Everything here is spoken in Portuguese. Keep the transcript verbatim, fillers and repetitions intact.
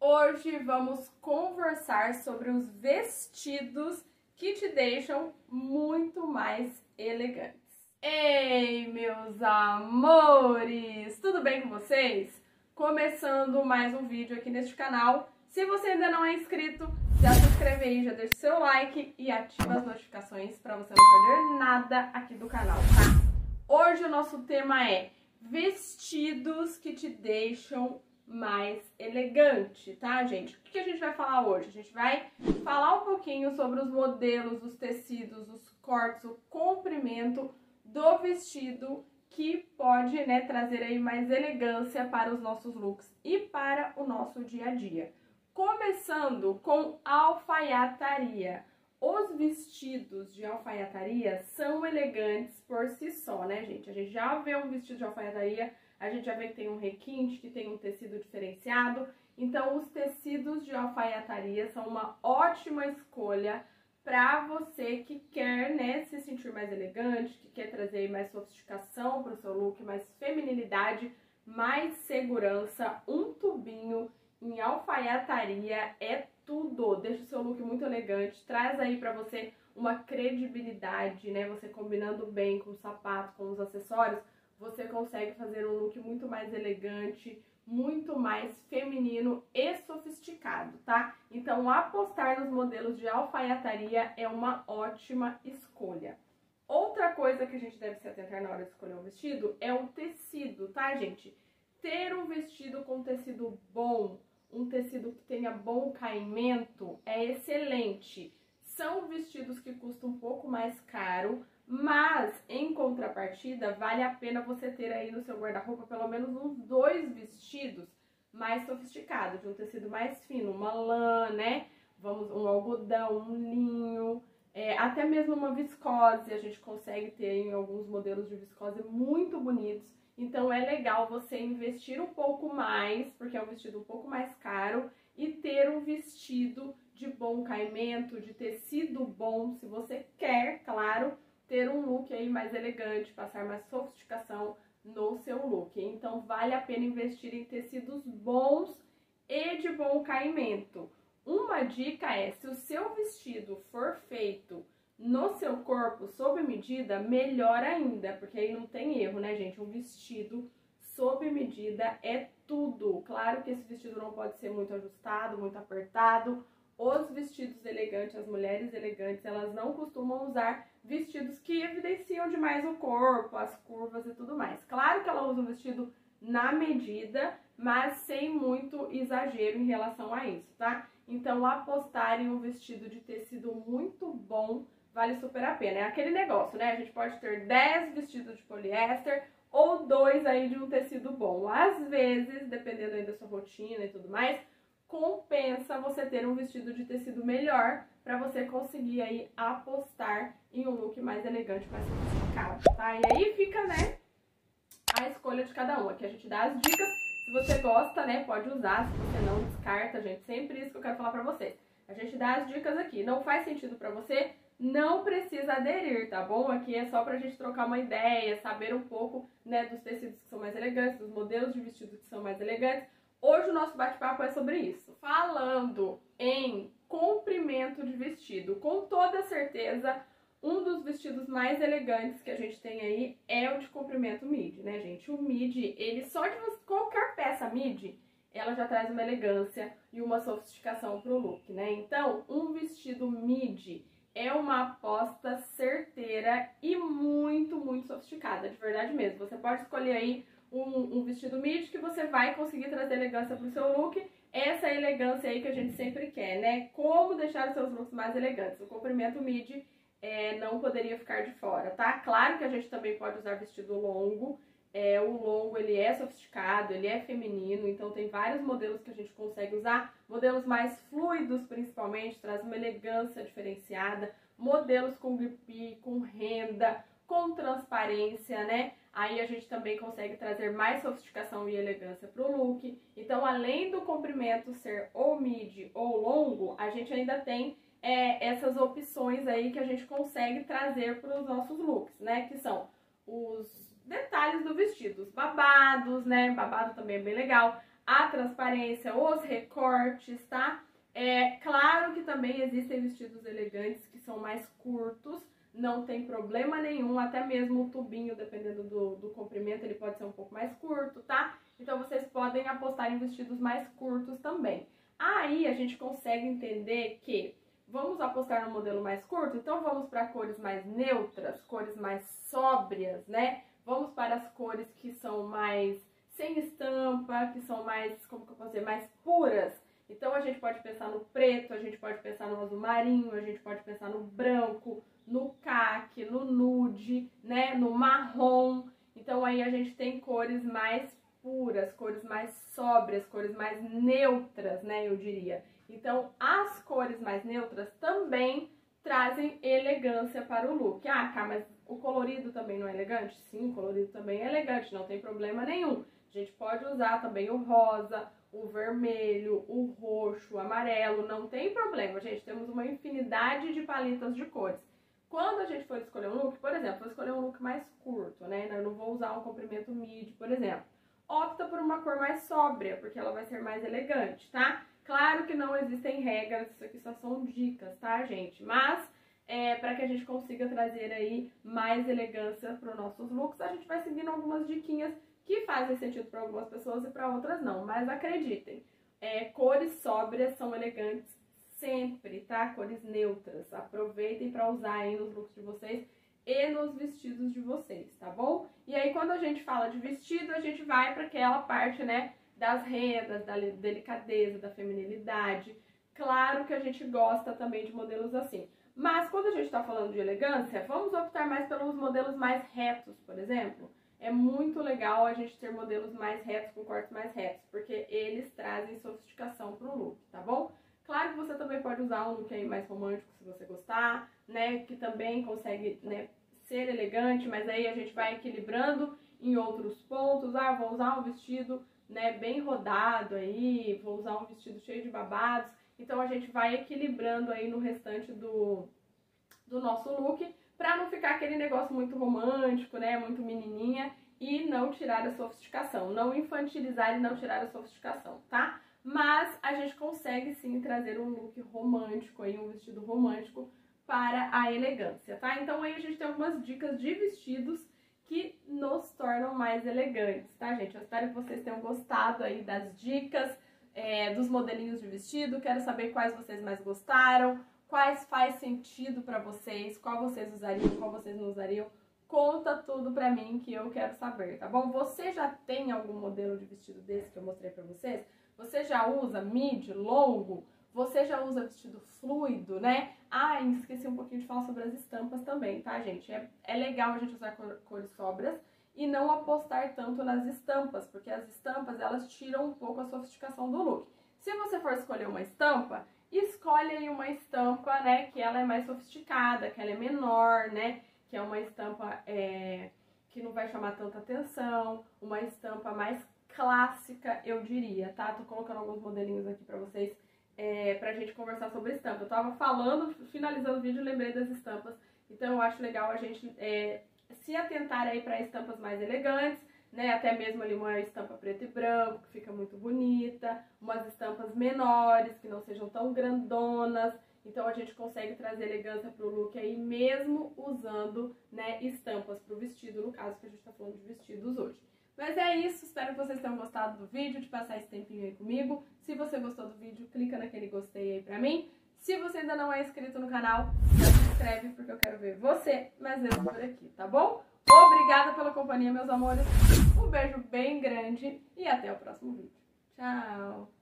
Hoje vamos conversar sobre os vestidos que te deixam muito mais elegantes. Ei, meus amores! Tudo bem com vocês? Começando mais um vídeo aqui neste canal. Se você ainda não é inscrito, já se inscreve aí, já deixa o seu like e ativa as notificações para você não perder nada aqui do canal, tá? Hoje o nosso tema é vestidos que te deixam mais elegante, tá, gente? O que a gente vai falar hoje? A gente vai falar um pouquinho sobre os modelos, os tecidos, os cortes, o comprimento do vestido que pode, né, trazer aí mais elegância para os nossos looks e para o nosso dia a dia. Começando com alfaiataria. Os vestidos de alfaiataria são elegantes por si só, né, gente? A gente já vê um vestido de alfaiataria, a gente já vê que tem um requinte, que tem um tecido diferenciado. Então, os tecidos de alfaiataria são uma ótima escolha para você que quer, né, se sentir mais elegante, que quer trazer mais sofisticação para o seu look, mais feminilidade, mais segurança. Um tubinho em alfaiataria é tudo, deixa o seu look muito elegante, traz aí pra você uma credibilidade, né, você combinando bem com o sapato, com os acessórios, você consegue fazer um look muito mais elegante, muito mais feminino e sofisticado, tá? Então, apostar nos modelos de alfaiataria é uma ótima escolha. Outra coisa que a gente deve se atentar na hora de escolher um vestido é o tecido, tá, gente? Ter um vestido com tecido bom, um tecido que tenha bom caimento é excelente. São vestidos que custam um pouco mais caro, mas em contrapartida vale a pena você ter aí no seu guarda-roupa pelo menos uns dois vestidos mais sofisticados, de um tecido mais fino, uma lã, né? Vamos, um algodão, um linho, é, até mesmo uma viscose, a gente consegue ter em alguns modelos de viscose muito bonitos. Então é legal você investir um pouco mais, porque é um vestido um pouco mais caro, e ter um vestido de bom caimento, de tecido bom, se você quer, claro, ter um look aí mais elegante, passar mais sofisticação no seu look. Então vale a pena investir em tecidos bons e de bom caimento. Uma dica é, se o seu vestido for feito no seu corpo, sob medida, melhor ainda, porque aí não tem erro, né, gente? Um vestido sob medida é tudo. Claro que esse vestido não pode ser muito ajustado, muito apertado. Os vestidos elegantes, as mulheres elegantes, elas não costumam usar vestidos que evidenciam demais o corpo, as curvas e tudo mais. Claro que ela usa um vestido na medida, mas sem muito exagero em relação a isso, tá? Então, apostar em um vestido de tecido muito bom vale super a pena. É aquele negócio, né? A gente pode ter dez vestidos de poliéster ou dois aí de um tecido bom. Às vezes, dependendo aí da sua rotina e tudo mais, compensa você ter um vestido de tecido melhor para você conseguir aí apostar em um look mais elegante, mais sofisticado, tá? E aí fica, né, a escolha de cada um. Aqui a gente dá as dicas. Se você gosta, né, pode usar. Se você não, descarta, gente. Sempre isso que eu quero falar pra vocês. A gente dá as dicas aqui. Não faz sentido pra você, não precisa aderir, tá bom? Aqui é só pra gente trocar uma ideia, saber um pouco, né, dos tecidos que são mais elegantes, dos modelos de vestido que são mais elegantes. Hoje o nosso bate-papo é sobre isso. Falando em comprimento de vestido, com toda certeza, um dos vestidos mais elegantes que a gente tem aí é o de comprimento midi, né, gente? O midi, ele só de qualquer peça midi, ela já traz uma elegância e uma sofisticação pro look, né? Então, um vestido midi é uma aposta certeira e muito, muito sofisticada, de verdade mesmo. Você pode escolher aí um, um vestido midi que você vai conseguir trazer elegância pro seu look. Essa elegância aí que a gente sempre quer, né? Como deixar os seus looks mais elegantes. O comprimento midi é, não poderia ficar de fora, tá? Claro que a gente também pode usar vestido longo. É, o longo, ele é sofisticado, ele é feminino, então tem vários modelos que a gente consegue usar, modelos mais fluidos principalmente, traz uma elegância diferenciada, modelos com gripe, com renda, com transparência, né? Aí a gente também consegue trazer mais sofisticação e elegância pro look. Então, além do comprimento ser ou midi ou longo, a gente ainda tem é, essas opções aí que a gente consegue trazer para os nossos looks, né? Que são os detalhes do vestido, os babados, né? Babado também é bem legal. a transparência, os recortes, tá? É claro que também existem vestidos elegantes que são mais curtos, não tem problema nenhum, até mesmo o tubinho, dependendo do, do comprimento, ele pode ser um pouco mais curto, tá? Então vocês podem apostar em vestidos mais curtos também. Aí a gente consegue entender que vamos apostar no modelo mais curto, então vamos para cores mais neutras, cores mais sóbrias, né? Vamos para as cores que são mais sem estampa, que são mais, como que eu posso dizer, mais puras. Então a gente pode pensar no preto, a gente pode pensar no azul marinho, a gente pode pensar no branco, no caque, no nude, né, no marrom. Então aí a gente tem cores mais puras, cores mais sóbrias, cores mais neutras, né, eu diria. Então as cores mais neutras também trazem elegância para o look. Ah, cá, mas o colorido também não é elegante? Sim, o colorido também é elegante, não tem problema nenhum. A gente pode usar também o rosa, o vermelho, o roxo, o amarelo, não tem problema, gente. Temos uma infinidade de paletas de cores. Quando a gente for escolher um look, por exemplo, vou escolher um look mais curto, né? Eu não vou usar um comprimento midi, por exemplo. Opta por uma cor mais sóbria, porque ela vai ser mais elegante, tá? Claro que não existem regras, isso aqui só são dicas, tá, gente? Mas, é, para que a gente consiga trazer aí mais elegância para os nossos looks, a gente vai seguindo algumas diquinhas que fazem sentido para algumas pessoas e para outras não. Mas acreditem, é, cores sóbrias são elegantes sempre, tá? Cores neutras. Aproveitem para usar aí nos looks de vocês e nos vestidos de vocês, tá bom? E aí, quando a gente fala de vestido, a gente vai para aquela parte, né, das rendas, da delicadeza, da feminilidade. Claro que a gente gosta também de modelos assim. Mas quando a gente tá falando de elegância, vamos optar mais pelos modelos mais retos, por exemplo. É muito legal a gente ter modelos mais retos, com cortes mais retos, porque eles trazem sofisticação pro look, tá bom? Claro que você também pode usar um look aí mais romântico, se você gostar, né? Que também consegue, né, ser elegante, mas aí a gente vai equilibrando em outros pontos. Ah, vou usar um vestido, né, bem rodado aí, vou usar um vestido cheio de babados. Então a gente vai equilibrando aí no restante do, do nosso look, pra não ficar aquele negócio muito romântico, né, muito menininha, e não tirar a sofisticação, não infantilizar e não tirar a sofisticação, tá? Mas a gente consegue sim trazer um look romântico aí, um vestido romântico para a elegância, tá? Então aí a gente tem algumas dicas de vestidos que nos tornam mais elegantes, tá, gente? Eu espero que vocês tenham gostado aí das dicas, é, dos modelinhos de vestido. Quero saber quais vocês mais gostaram, quais faz sentido pra vocês, qual vocês usariam, qual vocês não usariam. Conta tudo pra mim que eu quero saber, tá bom? Você já tem algum modelo de vestido desse que eu mostrei pra vocês? Você já usa midi, longo? Você já usa vestido fluido, né? Ah, e esqueci um pouquinho de falar sobre as estampas também, tá, gente? É, é legal a gente usar cor, cores sóbrias e não apostar tanto nas estampas, porque as estampas, elas tiram um pouco a sofisticação do look. Se você for escolher uma estampa, escolhe aí uma estampa, né, que ela é mais sofisticada, que ela é menor, né? Que é uma estampa é, que não vai chamar tanta atenção, uma estampa mais clássica, eu diria, tá? Tô colocando alguns modelinhos aqui pra vocês, é, pra gente conversar sobre estampa. Eu tava falando, finalizando o vídeo, lembrei das estampas, então eu acho legal a gente é, se atentar aí pra estampas mais elegantes, né? Até mesmo ali uma estampa preto e branco, que fica muito bonita, umas estampas menores, que não sejam tão grandonas. Então a gente consegue trazer elegância pro look aí, mesmo usando, né, estampas pro vestido, no caso que a gente tá falando de vestidos hoje. Mas é isso, espero que vocês tenham gostado do vídeo, de passar esse tempinho aí comigo. Se você gostou do vídeo, clica naquele gostei aí pra mim. Se você ainda não é inscrito no canal, se inscreve, porque eu quero ver você mais vezes por aqui, tá bom? Obrigada pela companhia, meus amores. Um beijo bem grande e até o próximo vídeo. Tchau!